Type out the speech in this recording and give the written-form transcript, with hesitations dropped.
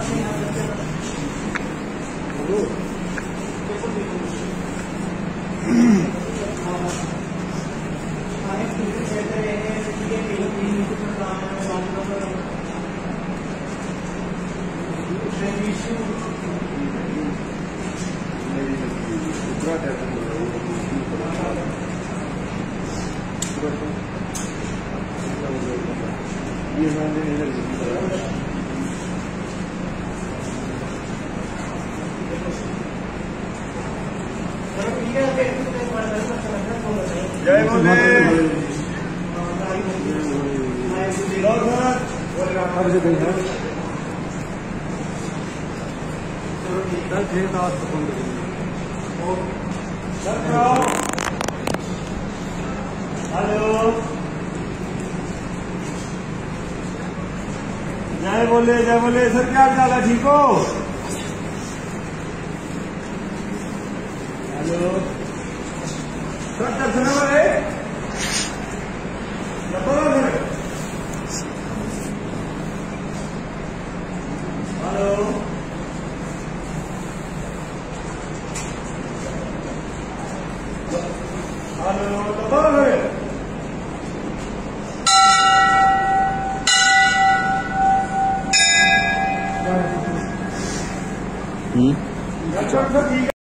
ये मैंने नहीं लगी जय बोले हेलो जय बोले सर, क्या हाल है? ठीक हो? हेलो सर, दर्शन है? Hello hello